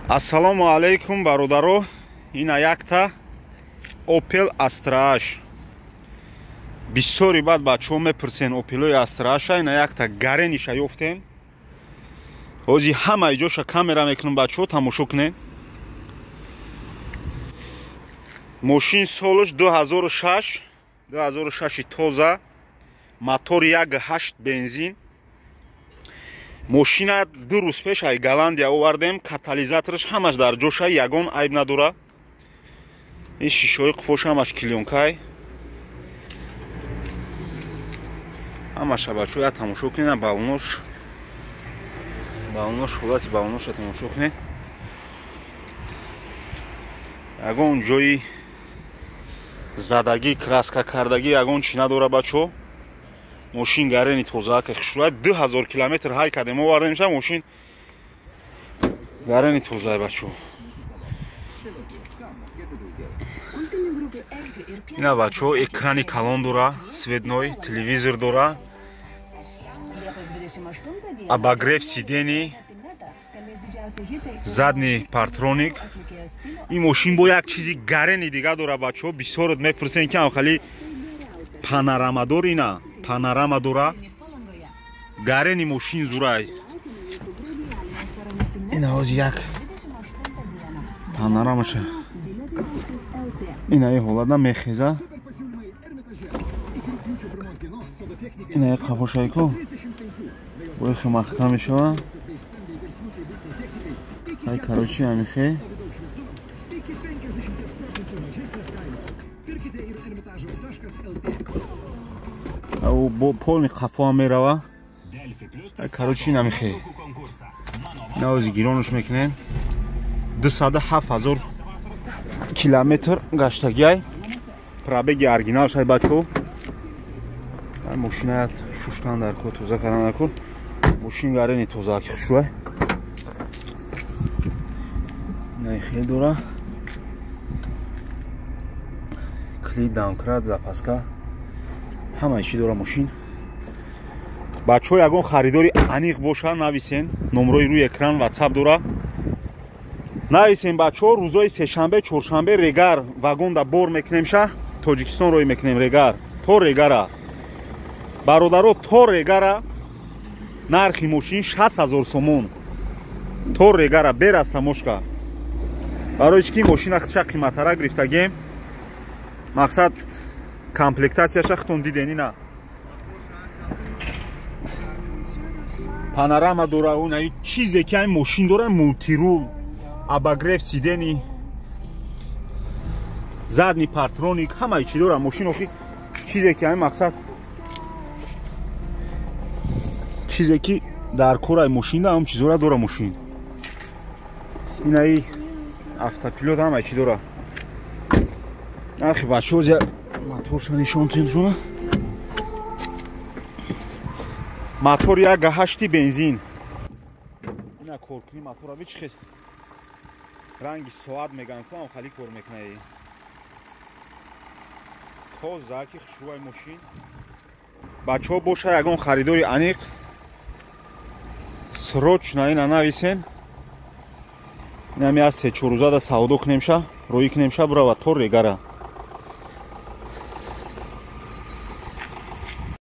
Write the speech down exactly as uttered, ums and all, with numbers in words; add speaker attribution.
Speaker 1: Ассалому алейкум, бародаро. Ина якта Opel Astra. Бисёри бад бачаҳо мепурсен Opel-ои Astra, ина якта гарениша ёфтем. Ҳозир ҳамаи ҷоша камера мекунем бачаҳо, тамошо кунем. Мошин солаш ду ҳазору шаш, ду ҳазору шаши тоза, мотори як ҳашт бензин. Мошина ду рӯз пеш ай Голландия овардем, катализатораш ҳамаш дар ҷоша, ягон айб надора. Ин шишаҳои қуфош ҳамаш клёнкай. Ҳамаша бачаҳо як тамошо кунед, балонош. Балонош ҳолати балоноша тамошо кунед. Ягон ҷои задагӣ, краска кардагӣ ягон чӣ надора бачаҳо. Мошин гарени тозаака хушрӯя ду ҳазор километр ҳай кардем овардем ша мошин гарени тоза бачаҳо. Ина бачаҳо экрани калон дора, светной, телевизор дора, обогрев сидений, задний партроник. Ин мошин бо як чизи гарени дига дора бачаҳо. Бисёрот мепурсен ки хали панорама дор, ина панорама дора. Гарени мошин зурай. Ина ҳозир як панорамаша. Ина ин ҳолата мехеза. Ина як қафошайко. Боихи маҳкам мешава. Ай карочи амихе. Ау бо полни қафо ҳам мерава. Ай карочи намихе. Ина ҳозир гиронаш мекунен. дусаду ҳафт ҳазор километр гаштагиай. Пробеги оригиналш ай бачаҳо. Ай мошина шуштан дар ко тоза кардан накун. Мошин гарени тозааки хушрӯя. Ина хел дора. Кли дамкрат, запаска. ҳамаи чӣ дора мошин. бачаҳо ягон харидори аниқ боша, нависен. номрои рӯи экран WhatsApp дора. нависен бачаҳо, рӯзои сешанбе, чоршанбе регар вагонда бор мекунем ша. Тоҷикистон роҳӣ мекунем регар. То регара. бародаро, то регара. нархи мошин шаст ҳазор сомон. То регара бераз тамошка. барои чӣ ки мошина худша қиматтара гирифтагем. мақсад комплектатсияша худтон диден. ина панорама дора, ина чизе ки ин мошин дора, мултирул, обогрев сидени, задний партроник, ҳамаи чӣ дора мошин. охи чизе ки ин мақсад чизе ки дар кораи мошин да ҳам чизора дора мошин. ина и автопилот ҳамаи чӣ дора. ахи бачаҳо озя моторша нишон теншона. мотор як ҳашти бензин. ина коркуни мотора би чихе ранги соат меган ку ам хали кор мекунад. тозааки хушрӯяи мошин. бачаҳо боша ягон харидори аниқ. срочно ина нависен. инами аз се чор рӯзада савдо кунем ша, роҳӣ кунем ша, бурава то регара.